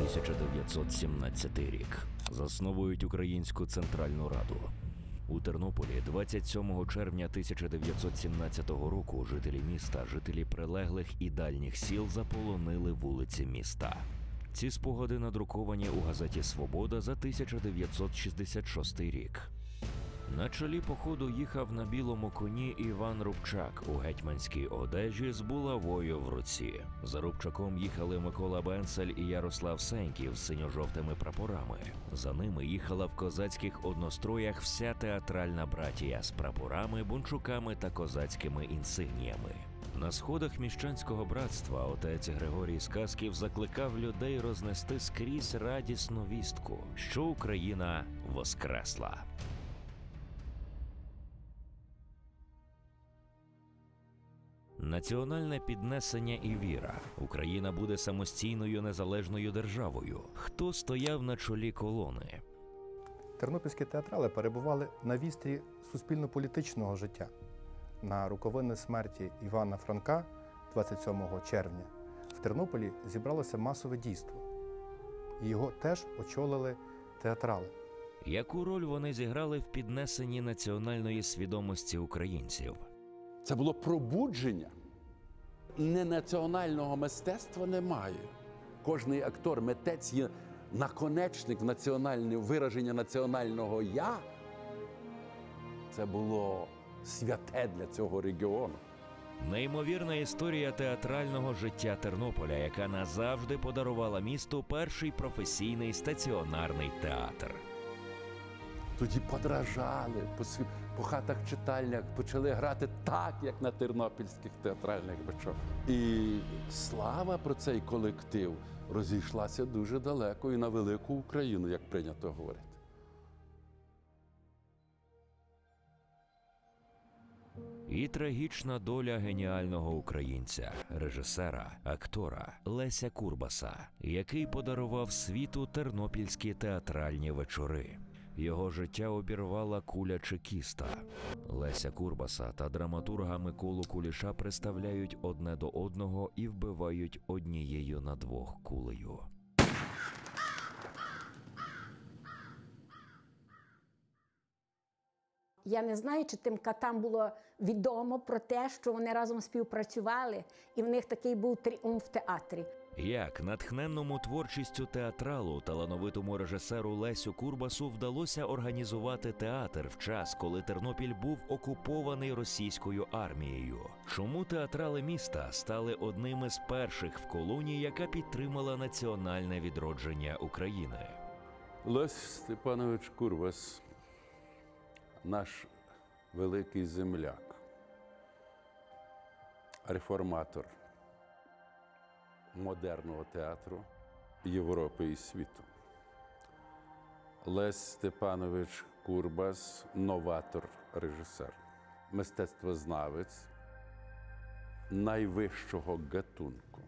1917 рік. Засновують Українську Центральну Раду. У Тернополі 27 червня 1917 року жителі міста, жителі прилеглих і дальніх сіл заполонили вулиці міста. Ці спогади надруковані у газеті «Свобода» за 1966 рік. На чолі походу їхав на білому коні Іван Рубчак у гетьманській одежі з булавою в руці. За Рубчаком їхали Микола Бенцель і Ярослав Сеньків з синьо-жовтими прапорами. За ними їхала в козацьких одностроях вся театральна братія з прапорами, бунчуками та козацькими інсигніями. На сходах міщанського братства отець Григорій Сказків закликав людей рознести скрізь радісну вістку, що Україна воскресла. Національне піднесення і віра. Україна буде самостійною незалежною державою. Хто стояв на чолі колони? Тернопільські театрали перебували на вістрі суспільно-політичного життя. На роковини смерті Івана Франка 27 червня в Тернополі зібралося масове дійство. Його теж очолили театрали. Яку роль вони зіграли в піднесенні національної свідомості українців? Це було пробудження. Ненаціонального мистецтва немає. Кожний актор, митець є наконечник вираження національного «я». Це було святе для цього регіону. Неймовірна історія театрального життя Тернополя, яка назавжди подарувала місту перший професійний стаціонарний театр. Тоді подражали, по хатах-читальнях почали грати так, як на тернопільських театральних бичах. І слава про цей колектив розійшлася дуже далеко і на велику Україну, як прийнято говорити. І трагічна доля геніального українця, режисера, актора Леся Курбаса, який подарував світу тернопільські театральні вечори. Його життя обірвала куля чекіста. Леся Курбаса та драматурга Миколу Куліша приставляють одне до одного і вбивають однією на двох кулею. Я не знаю, чи тим катам було відомо про те, що вони разом співпрацювали, і в них такий був тріумф в театрі. Як натхненному творчістю театралу талановитому режисеру Лесю Курбасу вдалося організувати театр в час, коли Тернопіль був окупований російською армією? Чому театрали міста стали одним із перших в колонії, яка підтримала національне відродження України? Лесь Степанович Курбас – наш великий земляк, реформатор модерного театру Європи і світу. Лесь Степанович Курбас – новатор-режисер, мистецтвознавець найвищого гатунку.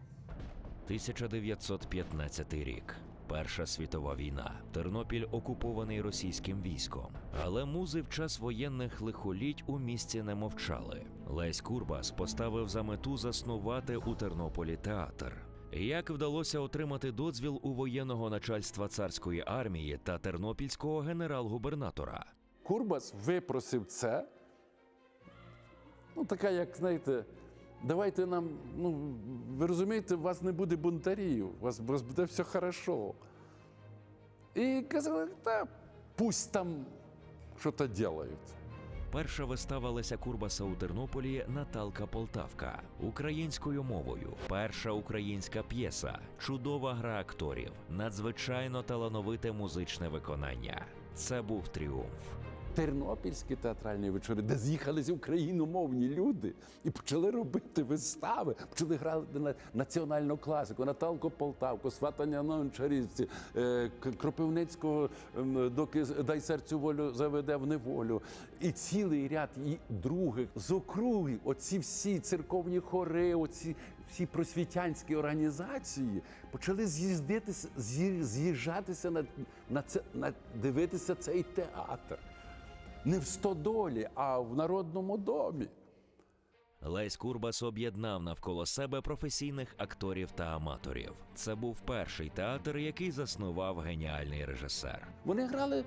1915 рік. Перша світова війна. Тернопіль окупований російським військом. Але музи в час воєнних лихоліть у місті не мовчали. Лесь Курбас поставив за мету заснувати у Тернополі театр. Як вдалося отримати дозвіл у воєнного начальства царської армії та тернопільського генерал-губернатора? Курбас випросив це. Така, як, знаєте, давайте нам, ви розумієте, у вас не буде бунтарів, у вас буде все хорошо. І казали, пусть там щось роблять. Перша вистава Леся Курбаса у Тернополі «Наталка Полтавка» українською мовою. Перша українська п'єса, чудова гра акторів, надзвичайно талановите музичне виконання. Це був тріумф. Тернопільські театральні вечори, де з'їхалися україномовні люди і почали робити вистави, почали грати на національну класику, Наталку Полтавку, Сватання на Гончарівці, Кропивницького «Доки дай серцю волю заведе в неволю». І цілий ряд других з округи, оці всі церковні хори, оці всі просвітянські організації почали з'їжджатися дивитися цей театр. Не в Стодолі, а в Народному домі. Лесь Курбас об'єднав навколо себе професійних акторів та аматорів. Це був перший театр, який заснував геніальний режисер. Вони грали,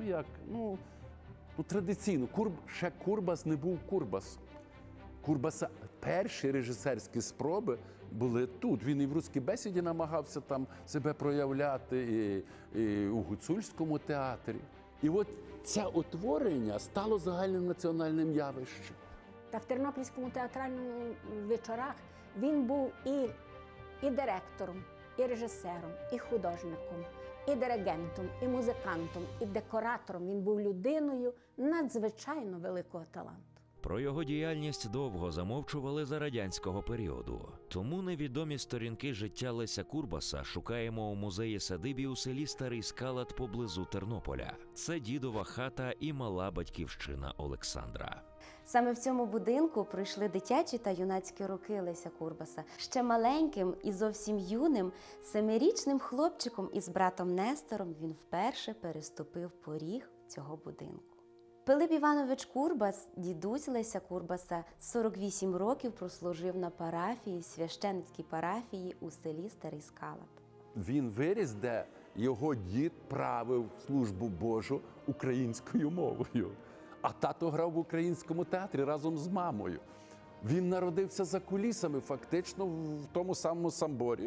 традиційно. Ще Курбас не був Курбас. Курбаса перші режисерські спроби були тут. Він і в «Руській бесіді» намагався там себе проявляти, і у Гуцульському театрі. І от це утворення стало загальним національним явищем. Та в Тернопільському театральному вечорах він був і директором, і режисером, і художником, і диригентом, і музикантом, і декоратором. Він був людиною надзвичайно великого таланту. Про його діяльність довго замовчували за радянського періоду. Тому невідомі сторінки життя Леся Курбаса шукаємо у музеї-садибі у селі Старий Скалат поблизу Тернополя. Це дідова хата і мала батьківщина Олександра. Саме в цьому будинку пройшли дитячі та юнацькі роки Леся Курбаса. Ще маленьким і зовсім юним, 7-річним хлопчиком із братом Нестором він вперше переступив поріг цього будинку. Пилип Іванович Курбас, дідусь Леся Курбаса, 48 років прослужив на парафії, священницькій парафії у селі Старий Скалат. Він виріс, де його дід правив службу Божу українською мовою. А тато грав в українському театрі разом з мамою. Він народився за кулісами, фактично в тому самому Самборі,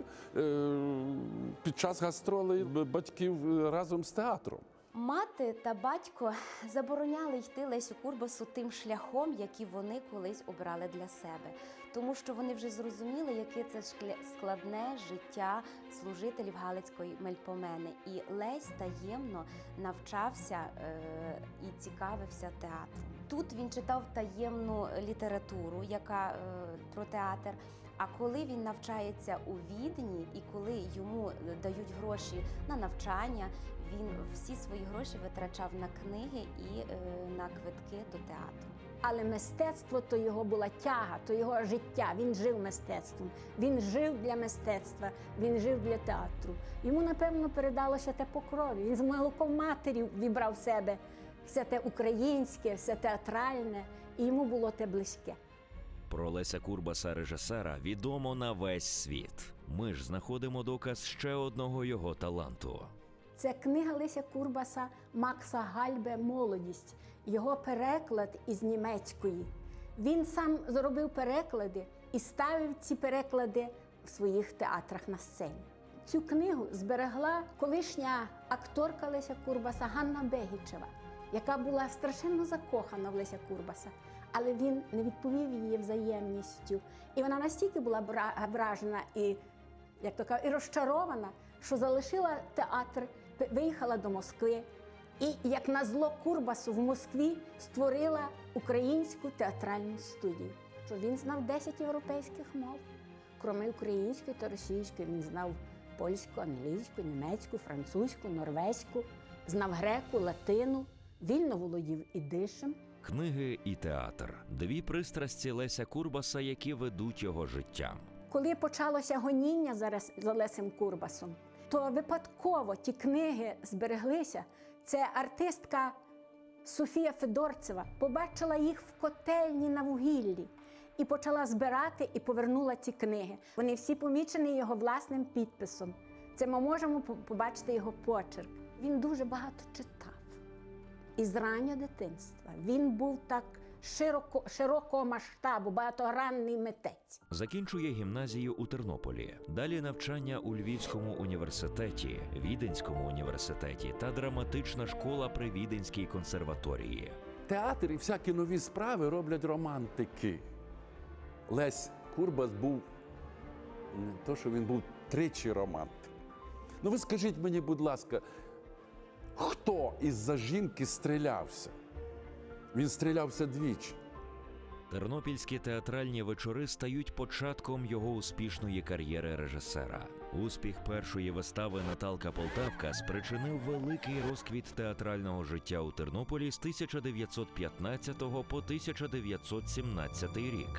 під час гастролей батьків разом з театром. Мати та батько забороняли йти Лесю Курбасу тим шляхом, який вони колись обрали для себе. Тому що вони вже зрозуміли, яке це складне життя служителів Галицької Мельпомени. І Лесь таємно навчався і цікавився театром. Тут він читав таємну літературу, яка про театр. А коли він навчається у Відні і коли йому дають гроші на навчання, він всі свої гроші витрачав на книги і на квитки до театру. Але мистецтво то його була тяга, то його життя. Він жив мистецтвом, він жив для мистецтва, він жив для театру. Йому, напевно, передалося те по крові. Він з молоком матері вібрав в себе все те українське, все театральне, і йому було те близьке. Про Леся Курбаса, режисера, відомо на весь світ. Ми ж знаходимо доказ ще одного його таланту. Це книга Леся Курбаса Макса Гальбе «Молодість», його переклад із німецької. Він сам зробив переклади і ставив ці переклади в своїх театрах на сцені. Цю книгу зберегла колишня акторка Леся Курбаса Ганна Бегічева, яка була страшенно закохана в Леся Курбаса, але він не відповів її взаємністю. І вона настільки була вражена і, як то кажуть, і розчарована, що залишила театр, виїхала до Москви. І, як назло Курбасу, в Москві створила українську театральну студію. Що він знав 10 європейських мов. Крім української та російської, він знав польську, англійську, німецьку, французьку, норвезьку, знав греку, латину, вільно володів ідишем. Книги і театр – дві пристрасті Леся Курбаса, які ведуть його життям. Коли почалося гоніння за Лесем Курбасом, то випадково ті книги збереглися. Це артистка Софія Федорцева побачила їх в котельні на вугіллі і почала збирати і повернула ці книги. Вони всі помічені його власним підписом. Це ми можемо побачити його почерк. Він дуже багато читав. Із раннього дитинства. Він був так широкого масштабу, багатогранний митець. Закінчує гімназію у Тернополі. Далі навчання у Львівському університеті, Віденському університеті та драматична школа при Віденській консерваторії. Театр і всякі нові справи роблять романтики. Лесь Курбас був не то, що він був тричі романтик. Ну ви скажіть мені, будь ласка, хто із-за жінки стрілявся? Він стрілявся двічі. Тернопільські театральні вечори стають початком його успішної кар'єри режисера. Успіх першої вистави «Наталка Полтавка» спричинив великий розквіт театрального життя у Тернополі з 1915 по 1917 рік.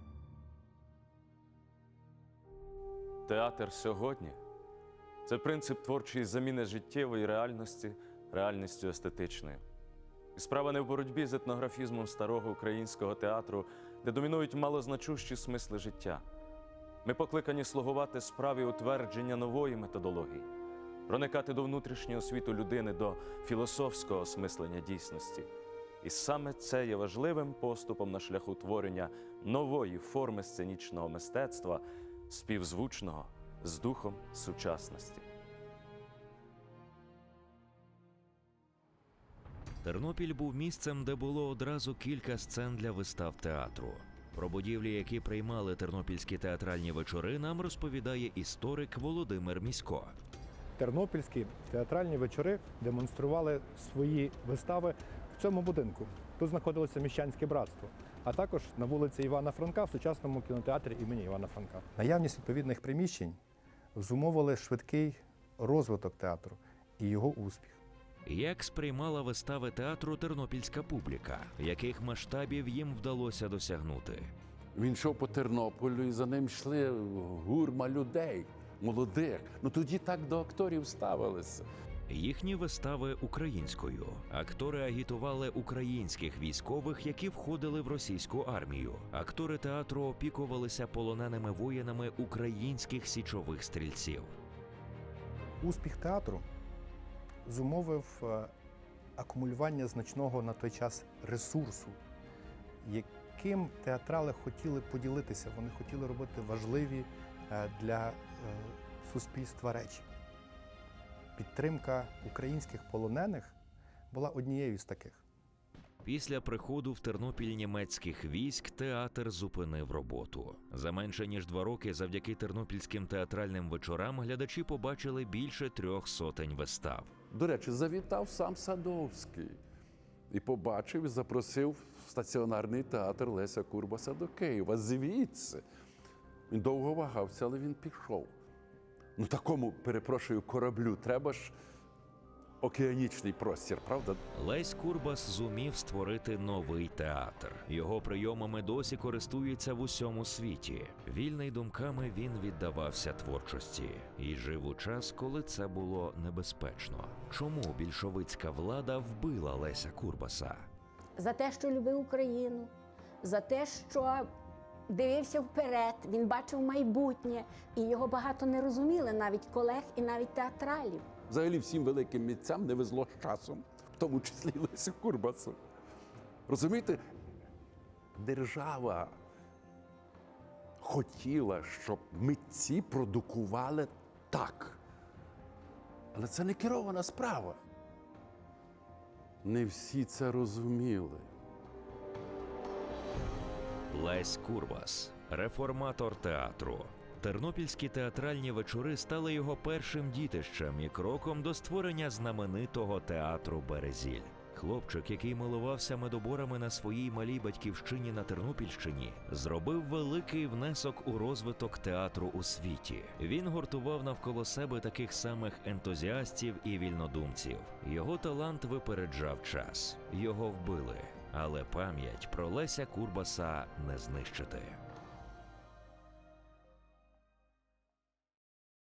Театр сьогодні – це принцип творчої заміни життєвої реальності реальністю естетичною. І справа не в боротьбі з етнографізмом старого українського театру де домінують малозначущі смисли життя. Ми покликані слугувати справі утвердження нової методології, проникати до внутрішнього світу людини, до філософського осмислення дійсності. І саме це є важливим поступом на шляху творення нової форми сценічного мистецтва, співзвучного з духом сучасності. Тернопіль був місцем, де було одразу кілька сцен для вистав театру. Про будівлі, які приймали тернопільські театральні вечори, нам розповідає історик Володимир Місько. Тернопільські театральні вечори демонстрували свої вистави в цьому будинку. Тут знаходилося Міщанське братство, а також на вулиці Івана Франка в сучасному кінотеатрі імені Івана Франка. Наявність відповідних приміщень зумовили швидкий розвиток театру і його успіх. Як сприймала вистави театру тернопільська публіка? Яких масштабів їм вдалося досягнути? Він йшов по Тернополю, і за ним йшли гурма людей, молодих. Ну тоді так до акторів ставилися. Їхні вистави українською. Актори агітували українських військових, які входили в російську армію. Актори театру опікувалися полоненими воїнами українських січових стрільців. Успіх театру зумовив акумулювання значного на той час ресурсу, яким театрали хотіли поділитися. Вони хотіли робити важливі для суспільства речі. Підтримка українських полонених була однією з таких. Після приходу в Тернопіль німецьких військ театр зупинив роботу. За менше ніж 2 роки завдяки тернопільським театральним вечорам глядачі побачили більше 300 вистав. До речі, завітав сам Садовський і побачив, і запросив в стаціонарний театр Леся Курбаса до Києва. Звідси. Він довго вагався, але він пішов. Ну такому, перепрошую, кораблю треба ж океанічний простір, правда? Лесь Курбас зумів створити новий театр. Його прийомами досі користуються в усьому світі. Вільний думками він віддавався творчості. І жив у час, коли це було небезпечно. Чому більшовицька влада вбила Леся Курбаса? За те, що любив Україну, за те, що дивився вперед, він бачив майбутнє, і його багато не розуміли, навіть колег і навіть театралів. Взагалі всім великим митцям не везло з часом, в тому числі Лесю Курбасу. Розумієте, держава хотіла, щоб митці продукували так. Але це не керована справа. Не всі це розуміли. Лесь Курбас – реформатор театру. Тернопільські театральні вечори стали його першим дітищем і кроком до створення знаменитого театру «Березіль». Хлопчик, який милувався медоборами на своїй малій батьківщині на Тернопільщині, зробив великий внесок у розвиток театру у світі. Він гуртував навколо себе таких самих ентузіастів і вільнодумців. Його талант випереджав час. Його вбили. Але пам'ять про Леся Курбаса не знищити.